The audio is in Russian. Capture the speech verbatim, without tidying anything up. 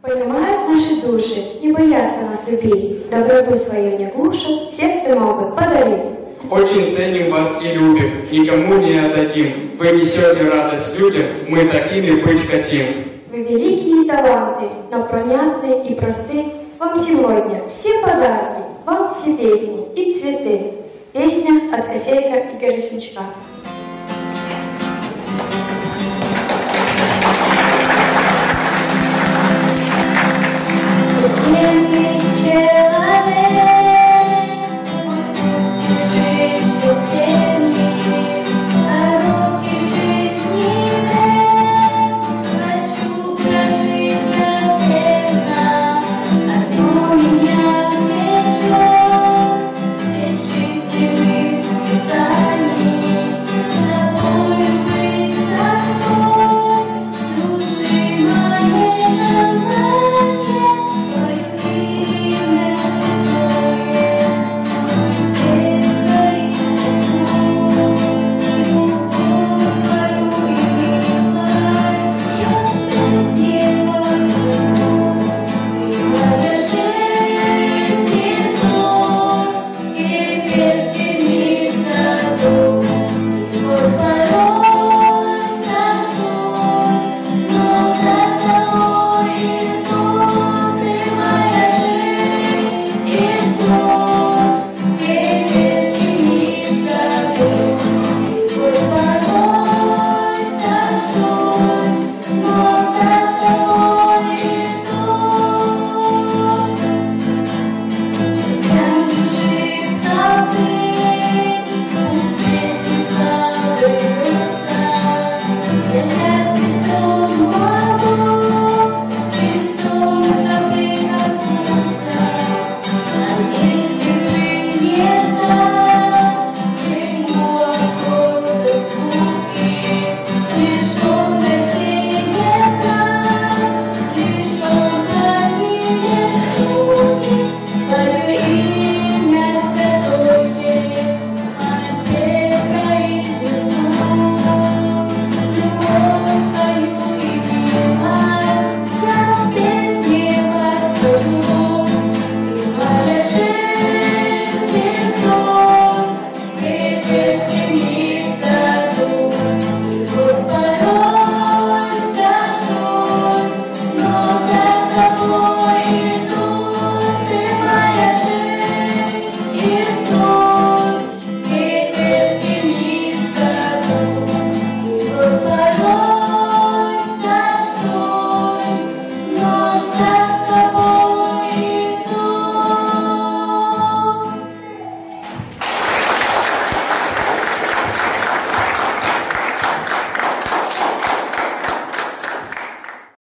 Понимают наши души, не боятся нас любить, доброту свою не глушат, сердце могут подарить. Очень ценим вас и любим, никому не отдадим. Вы несете радость людям, мы такими быть хотим. Вы великие таланты, но понятные и просты. Вам сегодня все подарки, вам все песни и цветы. Песня от Косейка Игоря Смычка.